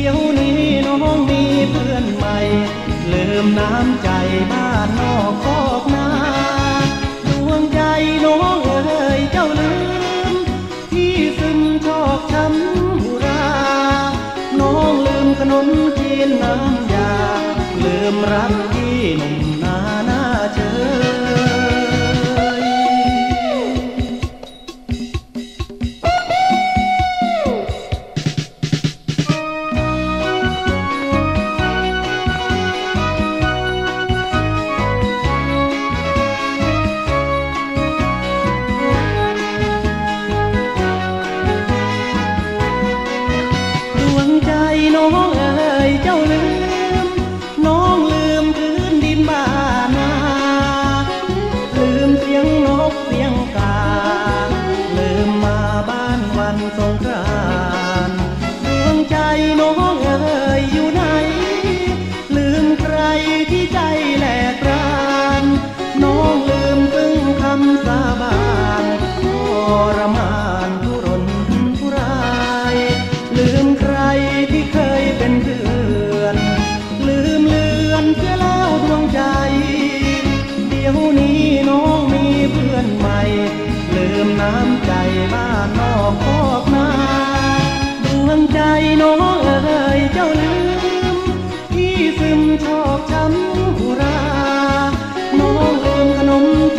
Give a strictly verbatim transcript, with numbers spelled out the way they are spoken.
ดี๋ยวนี้น้องมีเพื่อนใหม่ลืมน้ำใจบ้านนอกคอกนาดวงใจน้องเอ๋ยเจ้าลืมที่ซึมชอกช้ำบุราน้องลืมขนมจีนน้ำยาลืมรักที่หนุ่มนาหน้าเชยน้องเอ๋ยเจ้าลืมน้องลืมพื้นดินบ้านนาลืมเสียงนกเสียงกาลืมมาบ้านวันสงกรานต์ดวงใจน้องเอ๋ยอยู่ไหนลืมใครที่ใจแหลกรานน้องลืมพึ่งคำสาบานทรมานทุรนทุรายลืมใครที่เคยเป็นเพื่อนลืมเลือนเสียแล้วดวงใจเดี๋ยวนี้น้องมีเพื่อนใหม่ลืมน้ำใจบ้านนอกคอกนาดวงใจน้องเอ๋ยเจ้าลืมที่ซึมชอกช้ำบุราน้องลืมขนม